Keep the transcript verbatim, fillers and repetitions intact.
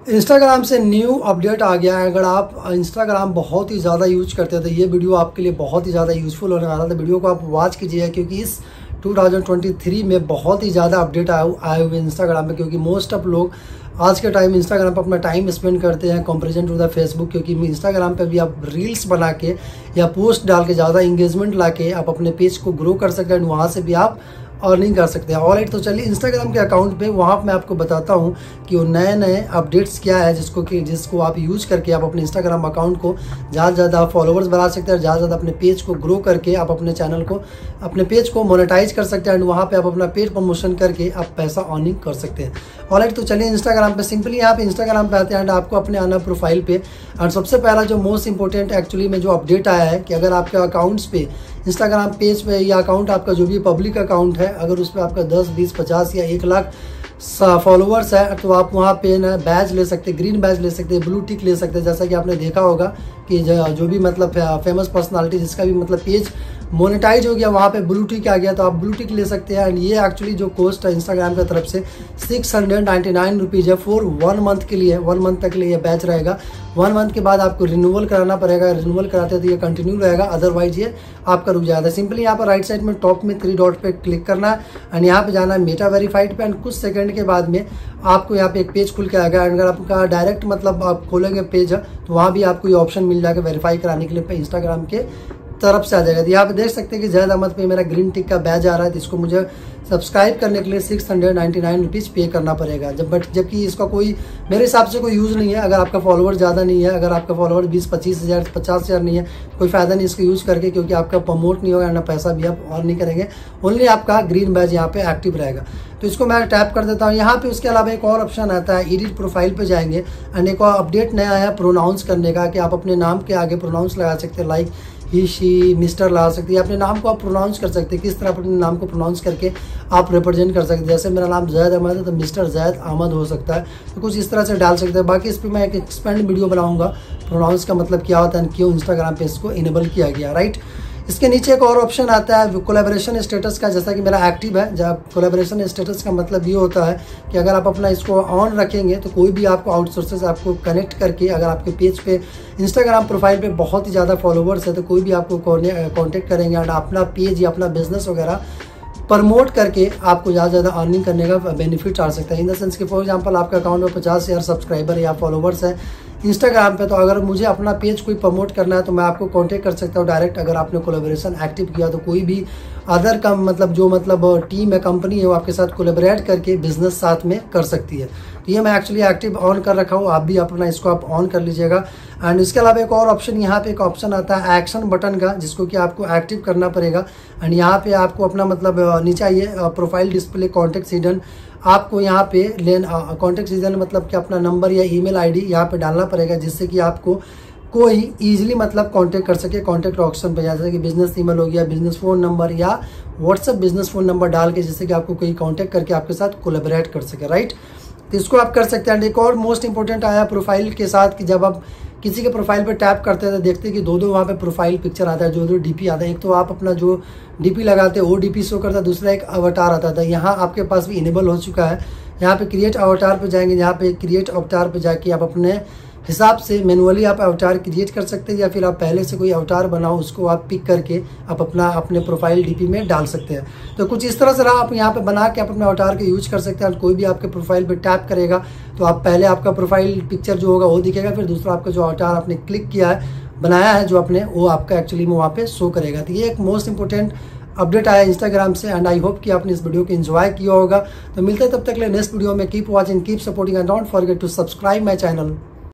Instagram से new update आ गया है। अगर आप इंस्टाग्राम बहुत ही ज़्यादा यूज करते हैं तो ये वीडियो आपके लिए बहुत ही ज़्यादा यूजफुल होने वाला है। तो वीडियो को आप वॉच कीजिएगा क्योंकि इस दो हज़ार तेईस में बहुत ही ज़्यादा अपडेट आए आए हुए इंस्टाग्राम पे, क्योंकि मोस्ट ऑफ लोग आज के टाइम इंस्टाग्राम पर अपना टाइम स्पेंड करते हैं कंपैरिजन टू द फेसबुक। क्योंकि इंस्टाग्राम पे भी आप रील्स बना के या पोस्ट डाल के ज़्यादा इंगेजमेंट ला के आप अपने पेज को ग्रो कर सकते हैं, वहाँ से भी आप अर्निंग कर सकते हैं। ऑलराइट, तो चलिए इंस्टाग्राम के अकाउंट पे वहाँ मैं आपको बताता हूँ कि वो नए नए अपडेट्स क्या है जिसको कि जिसको आप यूज करके आप अपने इंस्टाग्राम अकाउंट को ज़्यादा से ज़्यादा फॉलोवर्स बढ़ा सकते हैं, ज़्यादा से ज़्यादा अपने पेज को ग्रो करके आप अपने चैनल को अपने पेज को मोनेटाइज कर सकते हैं एंड वहाँ पे आप अपना पेज प्रमोशन करके आप पैसा अर्निंग कर सकते हैं। ऑलराइट, तो चलिए इंस्टाग्राम पे सिंपली यहाँ पे इंस्टाग्राम पे आते हैं एंड आपको अपने आना प्रोफाइल पे। और सबसे पहला जो मोस्ट इंपॉर्टेंट एक्चुअली में जो अपडेट आया है कि अगर आपके अकाउंट्स पे इंस्टाग्राम पेज पे या अकाउंट आपका जो भी पब्लिक अकाउंट है, अगर उस पर आपका दस बीस पचास या एक लाख फॉलोअर्स है तो आप वहाँ पे ना बैज ले सकते हैं, ग्रीन बैज ले सकते हैं, ब्लू टिक ले सकते हैं। जैसा कि आपने देखा होगा कि जो भी मतलब फेमस पर्सनालिटी जिसका भी मतलब पेज मोनेटाइज हो गया वहाँ पे ब्लू टिक आ गया तो आप ब्लू टिक ले सकते हैं। एंड ये एक्चुअली जो कॉस्ट है इंस्टाग्राम की तरफ से six hundred ninety nine rupees है फॉर वन मंथ के लिए। वन मंथ तक के लिए ये बैच रहेगा। वन मंथ के बाद आपको रिन्यूअल कराना पड़ेगा। रिन्यूअल कराते हैं तो ये कंटिन्यू रहेगा, अदरवाइज ये आपका रुक जाएगा। सिंपली यहाँ पर राइट साइड में टॉप में थ्री डॉट पे क्लिक करना है एंड यहाँ पे जाना है मेटा वेरीफाइड पे एंड कुछ सेकंड के बाद में आपको यहाँ पे एक पेज खुल के आएगा। अगर आपका डायरेक्ट मतलब आप खोलेंगे पेज तो वहाँ भी आपको ये ऑप्शन मिल जाएगा वेरीफाई कराने के लिए पे इंस्टाग्राम के तरफ से आ जाएगा। तो यहाँ पे देख सकते हैं कि जैद अहमद पे मेरा ग्रीन टिक का बैज आ रहा है, तो इसको मुझे सब्सक्राइब करने के लिए six hundred ninety nine rupees pay करना पड़ेगा। जब बट जबकि इसका कोई मेरे हिसाब से कोई यूज़ नहीं है। अगर आपका फॉलोवर ज़्यादा नहीं है, अगर आपका फॉलोवर बीस पच्चीस हज़ार पचास हज़ार नहीं है, कोई फ़ायदा नहीं इसको यूज़ करके, क्योंकि आपका प्रमोट नहीं होगा ना पैसा भी आप और नहीं करेंगे। ओनली आपका ग्रीन बैज यहाँ पे एक्टिव रहेगा। तो इसको मैं टैप कर देता हूँ। यहाँ पे उसके अलावा एक और ऑप्शन आता है, एडिट प्रोफाइल पे जाएंगे एंड एक और अपडेट नया आया प्रोनाउंस करने का कि आप अपने नाम के आगे प्रोनाउंस लगा सकते हैं, लाइक ही शी मिस्टर लगा सकते हैं। अपने नाम को आप प्रोनाउंस कर सकते हैं, किस तरह अपने नाम को प्रोनाउंस करके आप रिप्रेजेंट कर सकते हैं। जैसे मेरा नाम जैद अहमद है तो मिस्टर जैद अहमद हो सकता है, तो कुछ इस तरह से डाल सकते हैं। बाकी इस पर मैं एक एक्सपेंड वीडियो बनाऊंगा प्रोनाउंस का मतलब क्या होता है, क्यों इंस्टाग्राम पे इसको इनेबल किया गया। राइट, इसके नीचे एक और ऑप्शन आता है कोलैबोरेशन स्टेटस का, जैसा कि मेरा एक्टिव है। जब कोलैबोरेशन स्टेटस का मतलब ये होता है कि अगर आप अपना इसको ऑन रखेंगे तो कोई भी आपको आउटसोर्सेस आपको कनेक्ट करके, अगर आपके पेज पे इंस्टाग्राम प्रोफाइल पे बहुत ही ज़्यादा फॉलोवर्स है तो कोई भी आपको कॉन्टेक्ट करेंगे और अपना पेज या अपना बिजनेस वगैरह प्रमोट करके आपको ज़्यादा से ज़्यादा अर्निंग करने का बेनिफिट आ सकता है। इन द सेंस कि फॉर एग्जांपल आपके अकाउंट में पचास हज़ार सब्सक्राइबर या फॉलोवर्स हैं इंस्टाग्राम पे, तो अगर मुझे अपना पेज कोई प्रमोट करना है तो मैं आपको कांटेक्ट कर सकता हूँ डायरेक्ट। अगर आपने कोलैबोरेशन एक्टिव किया तो कोई भी अदर का मतलब जो मतलब टीम है, कंपनी है, वो आपके साथ कोलैबोरेट करके बिजनेस साथ में कर सकती है। तो ये मैं एक्चुअली एक्टिव ऑन कर रखा हूँ, आप भी अपना इसको आप ऑन कर लीजिएगा। एंड इसके अलावा एक और ऑप्शन यहाँ पे एक ऑप्शन आता है एक्शन बटन का, जिसको कि आपको एक्टिव करना पड़ेगा। एंड यहाँ पे आपको अपना मतलब नीचे आइए प्रोफाइल डिस्प्ले कॉन्टेक्ट हिडन, आपको यहाँ पे लेन कॉन्टेक्ट हिडन मतलब कि अपना नंबर या ईमेल आईडी यहाँ पे डालना पड़ेगा, जिससे कि आपको कोई इजीली मतलब कांटेक्ट कर सके कॉन्टैक्ट ऑप्शन पे, जैसे कि बिजनेस ईमेल हो गया, बिजनेस फ़ोन नंबर या व्हाट्सएप बिजनेस फ़ोन नंबर डाल के, जिससे कि आपको कोई कांटेक्ट करके आपके साथ कोलैबोरेट कर सके। राइट, तो इसको आप कर सकते हैं। एक और मोस्ट इंपॉर्टेंट आया प्रोफाइल के साथ कि जब आप किसी के प्रोफाइल पे टैप करते हैं तो देखते हैं कि दो दो वहाँ पे प्रोफाइल पिक्चर आता है, जो दो डीपी आता है। एक तो आप अपना जो डीपी लगाते हैं वो डीपी शो करता है, दूसरा एक अवतार आता था। यहाँ आपके पास भी इनेबल हो चुका है। यहाँ पे क्रिएट अवतार पे जाएंगे, यहाँ पे क्रिएट अवतार पे जाके आप अपने हिसाब से मैनुअली आप अवतार क्रिएट कर सकते हैं, या फिर आप पहले से कोई अवतार बनाओ उसको आप पिक करके आप अपना अपने प्रोफाइल डीपी में डाल सकते हैं। तो कुछ इस तरह से रहा, आप यहाँ पे बना के आप अपने अवतार के यूज कर सकते हैं। कोई भी आपके प्रोफाइल पे टैप करेगा तो आप पहले आपका प्रोफाइल पिक्चर जो होगा वो दिखेगा, फिर दूसरा आपका जो अवतार आपने क्लिक किया है बनाया है जो आपने, वो आपका एक्चुअली में वहाँ पे शो करेगा। तो ये एक मोस्ट इंपॉर्टेंट अपडेट आया इंस्टाग्राम से एंड आई होप कि आपने इस वीडियो को एंजॉय किया होगा। तो मिलते हैं तब तक ले नेक्स्ट वीडियो में। Keep watching, keep supporting and don't forget to subscribe my channel.